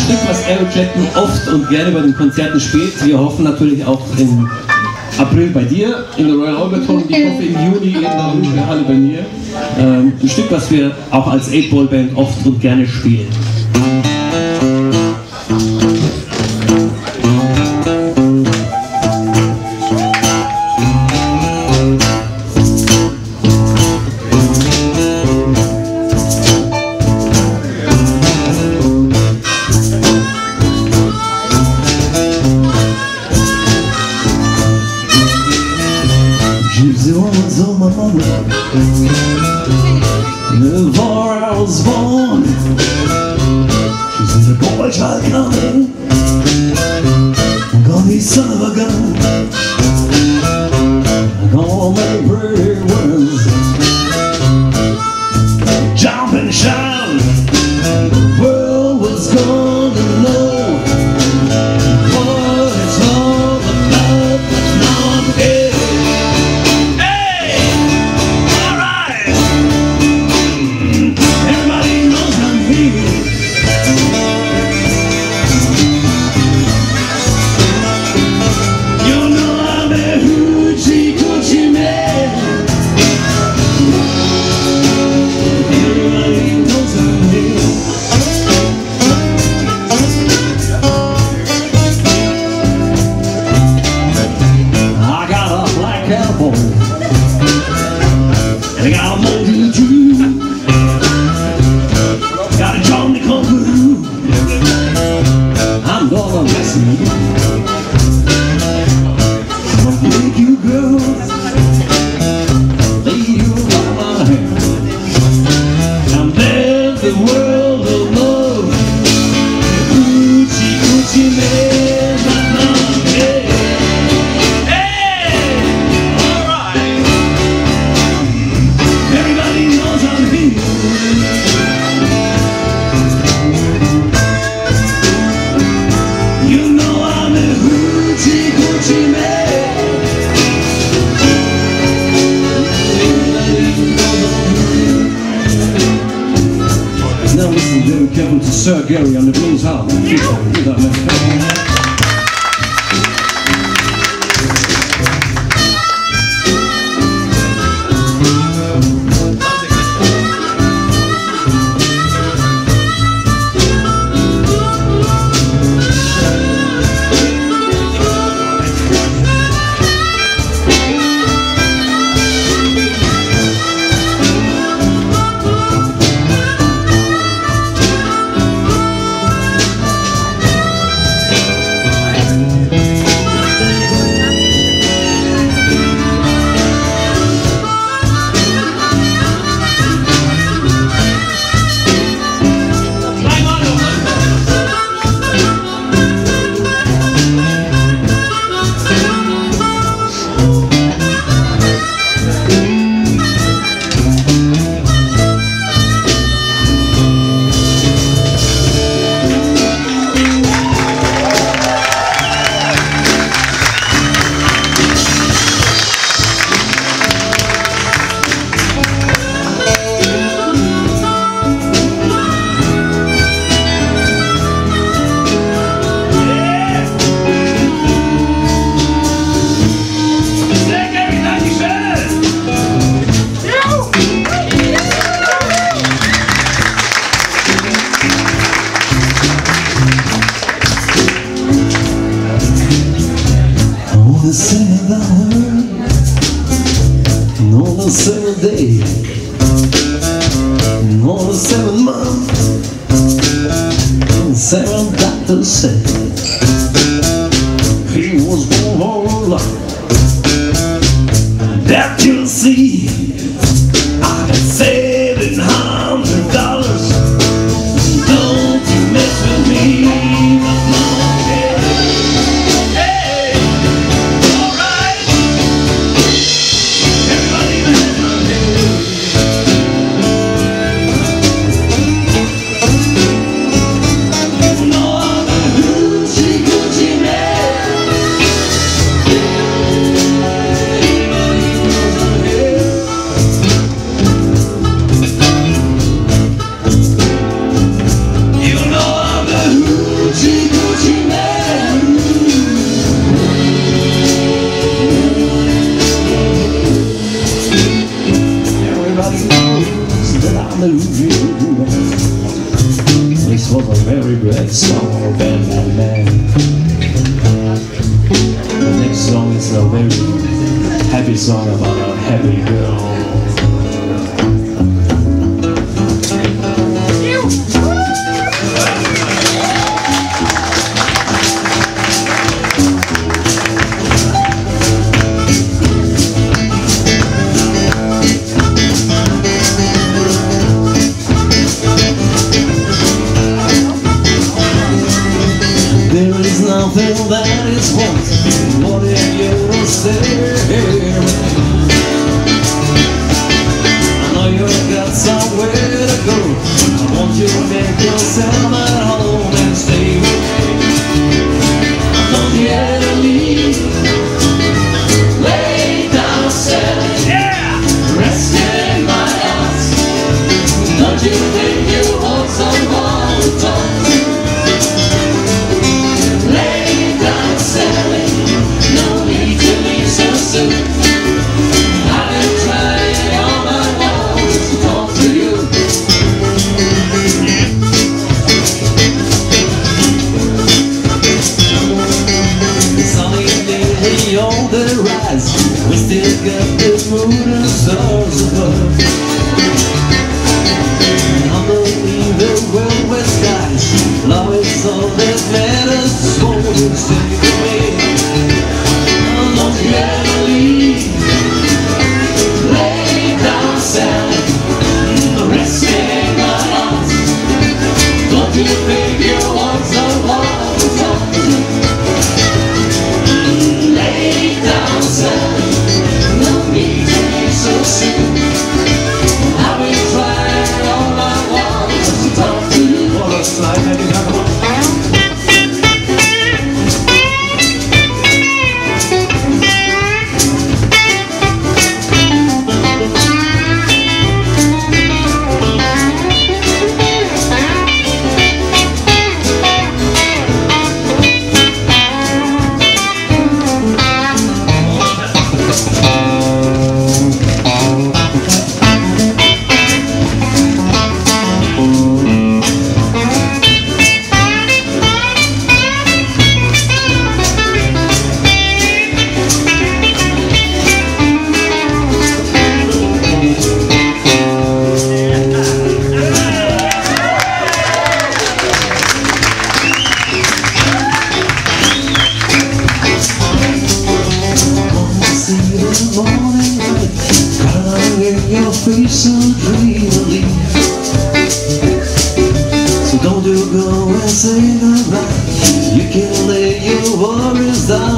Stück, was Eric Clapton oft und gerne bei den Konzerten spielt. Wir hoffen natürlich auch im April bei dir in der Royal Albert Hall und ich hoffe im Juni in der Olympiahalle bei mir. Ein Stück, was wir auch als 8-Ball-Band oft und gerne spielen. Before I was born, she said, "A boy child coming, I'm gonna be son of a gun, I'm gonna make pretty ones jump and shout. The world was gonna know what it's all about. Now I'm dead." And I got a monkey too. Got a Johnny Kung Fu. I'm gonna mess with you. I'm gonna make you girl, lay you on my hand, and then the world will love Coochie Coochie Man. Now listen very carefully to Sir Gary on the blues harp. On the 7th hour, and on the 7th day, and on the 7th month, and 7 doctors said he was born for life. That you'll see, I got $700. Don't you mess with me, my head. No, I'm regret song about my man. The next song is a very happy song about a happy girl. Nothing that is worth more than you say. I know you've got somewhere to go. I want you to make yourself at home and stay with me. Don't get to leave. Lay down, Sally. Rest in my arms. Don't you think you want someone to talk to? We still got the moon and the stars above. Underneath the velvet skies, love is all that matters. So you stay with me. Don't you ever leave. Lay down, Sally. Rest in my arms. Don't you think you want someone to talk to? Lay down, Sally. No need to be so soon. I've been trying all I want to talk to you. What a slide that you have on. Your face so dreamily. So don't you go and say goodbye. You can lay your worries down.